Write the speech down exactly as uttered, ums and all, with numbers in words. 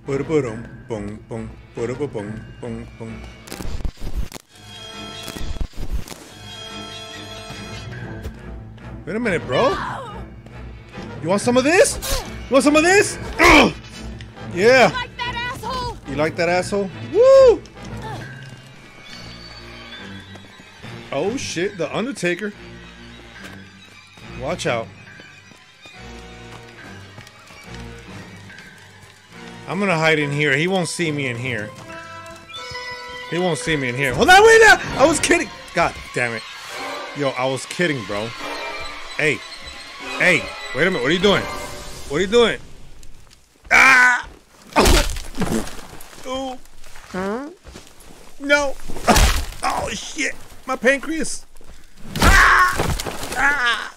Wait a minute, bro. You want some of this? You want some of this? Ugh. Yeah. You like that asshole? You like that asshole? Woo! Oh shit, the Undertaker. Watch out. I'm gonna hide in here. He won't see me in here. He won't see me in here. Hold on, wait now! I was kidding! God damn it. Yo, I was kidding, bro. Hey. Hey, wait a minute, what are you doing? What are you doing? Ah! Oh. Huh? No. Oh shit. My pancreas. Ah! Ah!